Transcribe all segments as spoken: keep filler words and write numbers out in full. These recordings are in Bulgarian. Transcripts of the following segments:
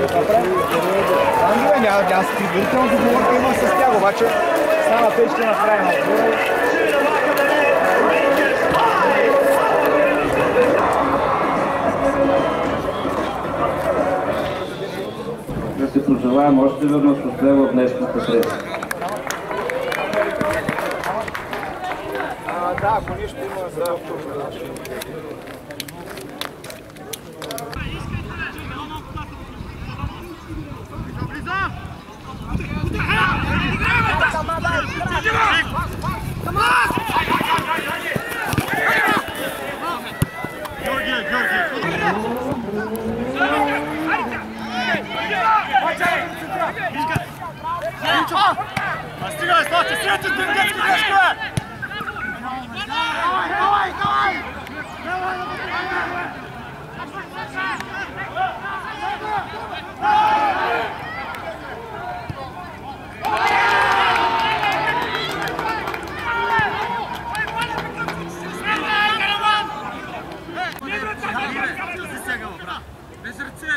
Ангела няма да си предварителното говорка има с тях, обаче стана те ще направим отбора. Да се пожелаем още веднъж успех в днешната среща. Да, ако нищо има за Стигай, Славче, срещу ти детски грешка! Давай, давай, давай! Без ръце!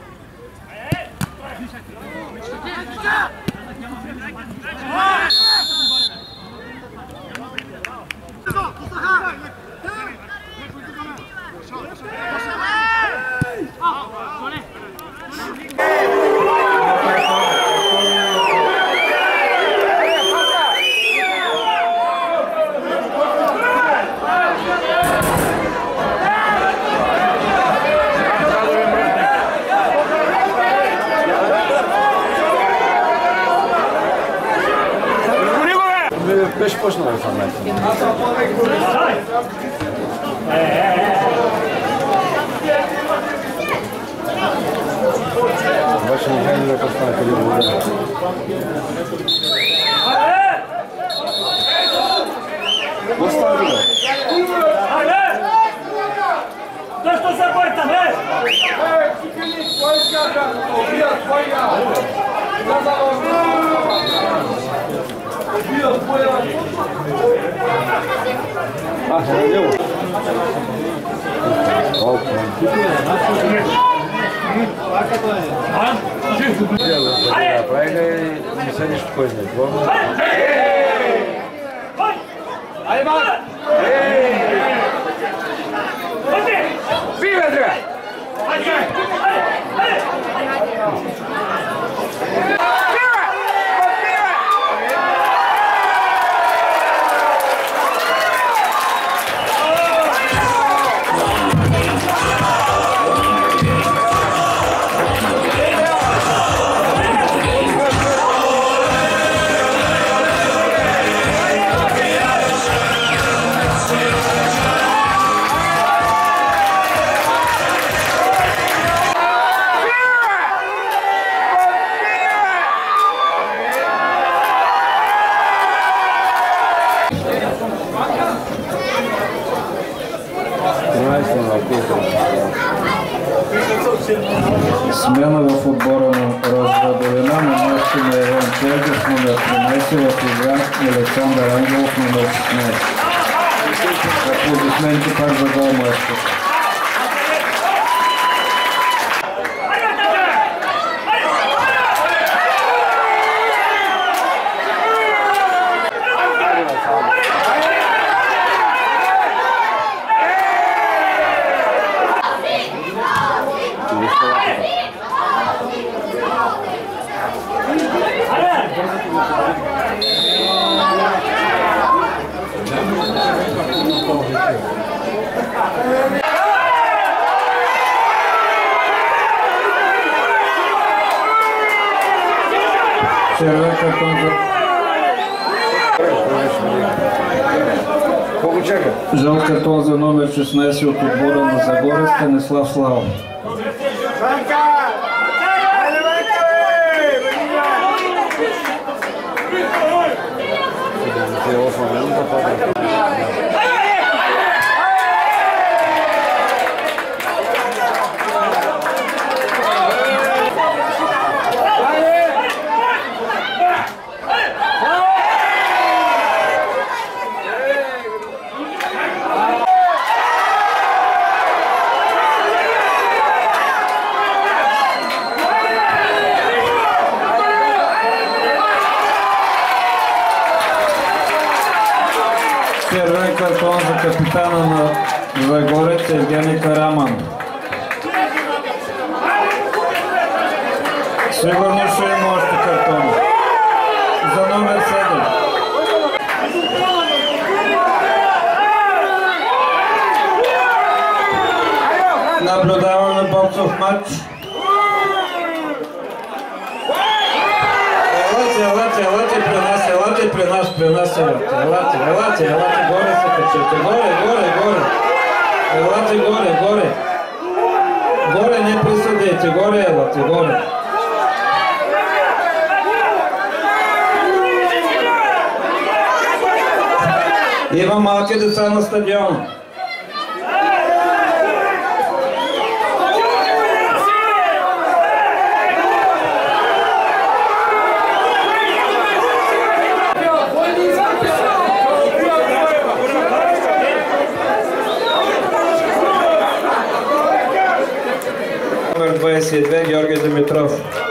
Беше почнал да съм месец. Обаче не знам да постане къде да бъде. Какво става бе? Защо се бърта, бе? Ей, цикани, кой скака? Обият, кой га? А, е лево. Опа. Правиха и не са нищо кой знае. Айде, мал! Пи, бе, дръга! Смяна в отбора на Разградовина на място на Иван Чергов, номер тринайсет, в игра Александър Ангелов, номер шестнайсет. Аплодисменти пак за гол майстор. Червен картон за... Жал картон за номер шестнайсет от отбора на Загоре, Станислав Славов. за капитана на Загорец Евгений Караман. Сигурно ще има още картони. За номер седем. Наблюдаваме боксов матч. Елате, елате, елате при нас, елате при нас, при нас, елате, елате, елате, елате, горе се качете, горе, горе, горе. Елате горе, горе. Горе не присъдете, горе елате, горе. Има малки деца на стадиона. Номер двадесет и две Георги Димитров.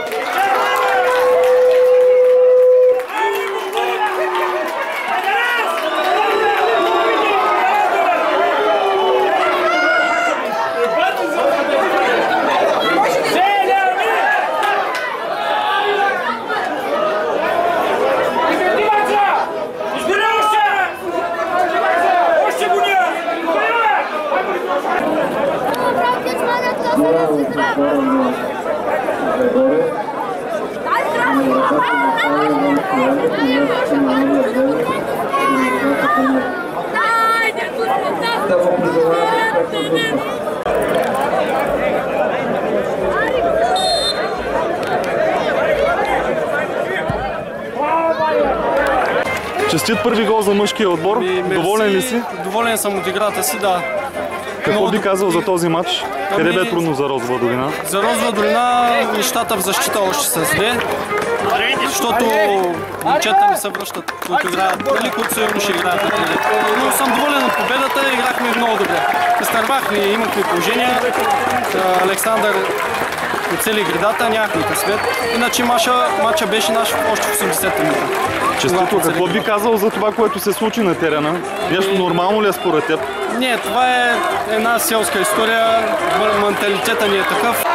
Честит първи гол за мъжкия отбор. Ми, доволен ли си? Доволен съм от играта си, да. Какво Но... би казал за този матч? Ами... Къде бе трудно за Розова долина? За Розова долина нещата в защита още се зле, защото момчета не се връщат, които играят, нали, които сигурно ще играят. Но съм доволен от победата, играхме много добре. Изтървахме, имахме положение. Александър оцели гредата, нямахме късмет. Иначе матча, матча беше наш още в осемдесета минута. Честито, какво би казал за това, което се случи на терена? Нещо нормално ли е според теб? Не, това е една селска история, менталитета ни е такъв.